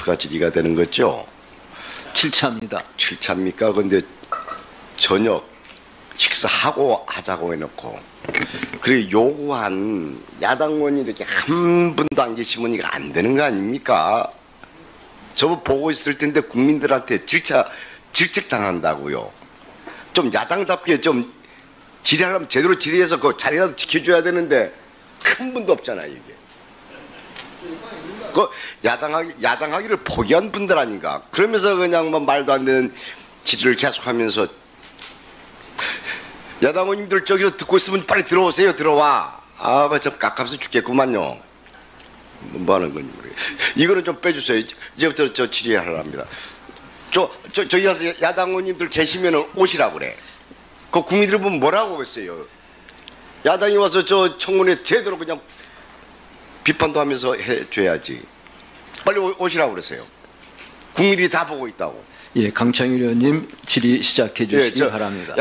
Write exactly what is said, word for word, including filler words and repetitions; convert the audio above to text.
차가 질의가 되는 거죠? 칠 차입니다. 칠 차입니까? 근데 저녁 식사하고 하자고 해놓고 그래 요구한 야당원이 이렇게 한 분도 안 계시면 이거 안 되는 거 아닙니까? 저거 보고 있을 텐데 국민들한테 질차 질책당한다고요. 좀 야당답게 좀 질의하려면 제대로 질의해서 그 자리라도 지켜줘야 되는데 한 분도 없잖아요 이게. 그 야당하기 야당하기를 포기한 분들 아닌가. 그러면서 그냥 뭐 말도 안 되는 질의를 계속하면서 야당 의원님들 저기서 듣고 있으면 빨리 들어오세요. 들어와. 아, 참 깝깝해서 죽겠구만요. 뭐 하는 건지 모르겠어요. 이거는 좀 빼주세요. 이제부터 저 질의하려 합니다. 저, 저, 저기 가서 야당 의원님들 계시면 오시라고 그래. 그 국민들 보면 뭐라고 했어요. 야당이 와서 저 청문회 제대로 그냥 비판도 하면서 해줘야지. 빨리 오, 오시라고 그러세요. 국민들이 다 보고 있다고. 예, 강창일 의원님 질의 시작해 주시기 예, 저, 바랍니다.